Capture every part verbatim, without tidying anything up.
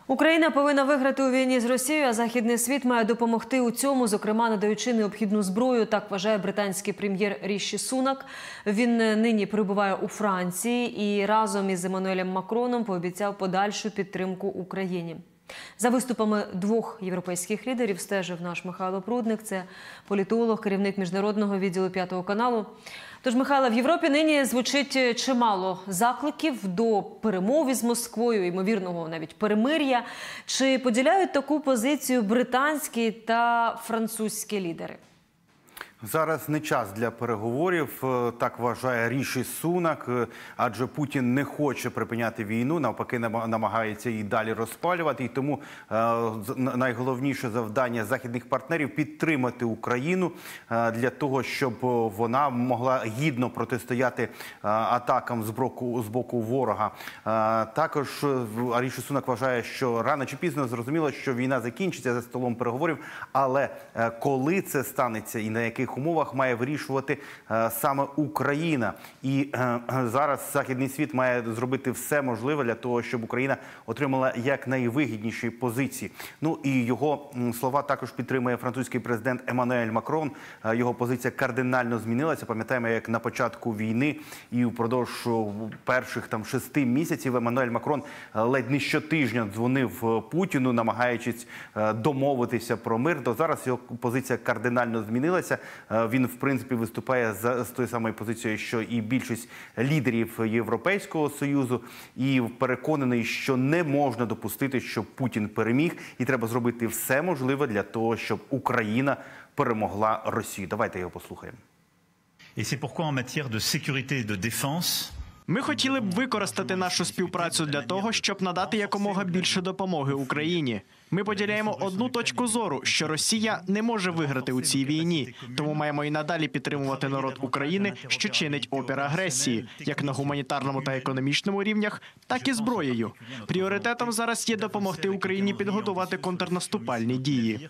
Україна повинна виграти у війні з Росією, а західний світ має допомогти у цьому, зокрема надаючи необхідну зброю. Так вважає британський прем'єр Ріші Сунак. Він нині перебуває у Франції і разом із Еммануелем Макроном пообіцяв подальшу підтримку Україні. За виступами двох європейських лідерів стежив наш Михайло Прудник. Це політолог, керівник міжнародного відділу п'ятого каналу. Тож, Михайло, в Європі нині звучить чимало закликів до перемови з Москвою, ймовірного навіть перемир'я. Чи поділяють таку позицію британські та французькі лідери? Зараз не час для переговорів, так вважає Ріші Сунак, адже Путін не хоче припиняти війну, навпаки намагається її далі розпалювати. І тому найголовніше завдання західних партнерів – підтримати Україну для того, щоб вона могла гідно протистояти атакам з боку, з боку ворога. Також Ріші Сунак вважає, що рано чи пізно зрозуміло, що війна закінчиться за столом переговорів, але коли це станеться і на яких умовах має вирішувати е, саме Україна. І е, зараз західний світ має зробити все можливе для того, щоб Україна отримала якнайвигідніші позиції. Ну і його слова також підтримує французький президент Еммануель Макрон. Е, його позиція кардинально змінилася. Пам'ятаємо, як на початку війни і впродовж перших там шести місяців Еммануель Макрон ледь не щотижня дзвонив Путіну, намагаючись е, домовитися про мир. То зараз його позиція кардинально змінилася. Він, в принципі, виступає за, з тою самою позицією, що і більшість лідерів Європейського Союзу. І переконаний, що не можна допустити, щоб Путін переміг. І треба зробити все можливе для того, щоб Україна перемогла Росію. Давайте його послухаємо. І c'est pourquoi en matière de sécurité et de défense, ми хотіли б використати нашу співпрацю для того, щоб надати якомога більше допомоги Україні. Ми поділяємо одну точку зору, що Росія не може виграти у цій війні, тому маємо і надалі підтримувати народ України, що чинить опір агресії, як на гуманітарному та економічному рівнях, так і зброєю. Пріоритетом зараз є допомогти Україні підготувати контрнаступальні дії.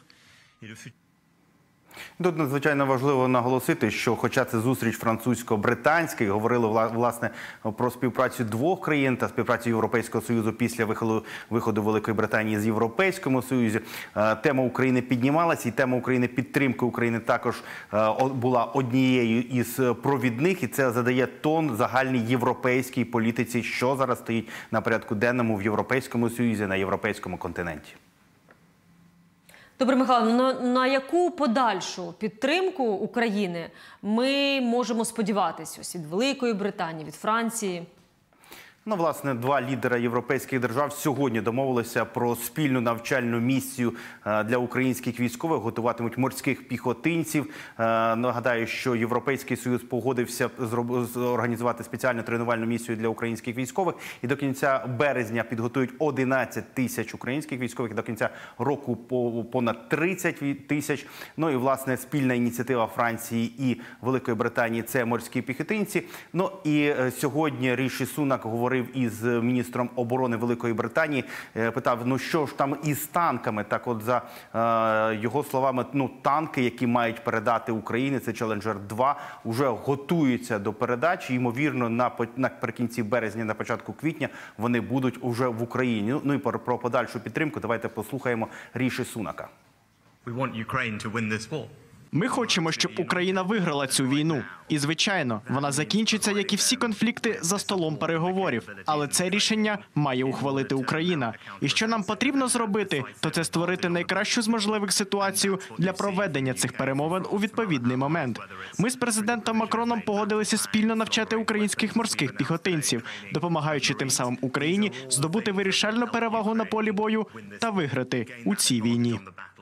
Тут надзвичайно важливо наголосити, що хоча це зустріч французько-британська, говорили, власне, про співпрацю двох країн та співпрацю Європейського Союзу після виходу, виходу Великої Британії з Європейського Союзу, тема України піднімалася, і тема України, підтримки України також була однією із провідних, і це задає тон загальній європейській політиці, що зараз стоїть на порядку денному в Європейському Союзі, на європейському континенті. Добре, Михайло, на, на яку подальшу підтримку України ми можемо сподіватися ось від Великої Британії, від Франції? Ну, власне, два лідера європейських держав сьогодні домовилися про спільну навчальну місію для українських військових, готуватимуть морських піхотинців. Нагадаю, що Європейський Союз погодився організувати спеціальну тренувальну місію для українських військових. І до кінця березня підготують одинадцять тисяч українських військових, до кінця року понад тридцять тисяч. Ну і, власне, спільна ініціатива Франції і Великої Британії – це морські піхотинці. Ну і сьогодні Ріші Сунак говорив із міністром оборони Великої Британії, питав, ну що ж там із танками. Так от, за е, його словами, ну танки, які мають передати Україні, це Челенджер два, вже готуються до передачі. Ймовірно, на, наприкінці березня, на початку квітня вони будуть уже в Україні. Ну і про, про подальшу підтримку давайте послухаємо Ріші Сунака. We want Ukraine to win this war. Ми хочемо, щоб Україна виграла цю війну. І, звичайно, вона закінчиться, як і всі конфлікти, за столом переговорів. Але це рішення має ухвалити Україна. І що нам потрібно зробити, то це створити найкращу з можливих ситуацію для проведення цих перемовин у відповідний момент. Ми з президентом Макроном погодилися спільно навчати українських морських піхотинців, допомагаючи тим самим Україні здобути вирішальну перевагу на полі бою та виграти у цій війні.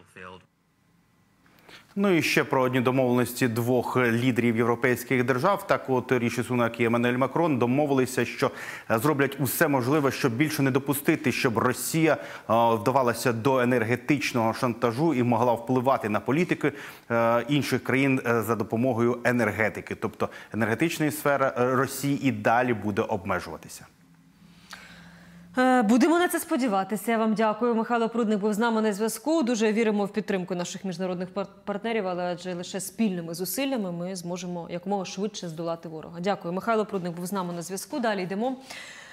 Ну і ще про одні домовленості двох лідерів європейських держав. Так от Ріші Сунак і Еммануель Макрон домовилися, що зроблять усе можливе, щоб більше не допустити, щоб Росія вдавалася до енергетичного шантажу і могла впливати на політики інших країн за допомогою енергетики. Тобто енергетична сфера Росії і далі буде обмежуватися. Будемо на це сподіватися. Я вам дякую. Михайло Прудник був з нами на зв'язку. Дуже віримо в підтримку наших міжнародних партнерів, але адже лише спільними зусиллями ми зможемо якомога швидше здолати ворога. Дякую. Михайло Прудник був з нами на зв'язку. Далі йдемо.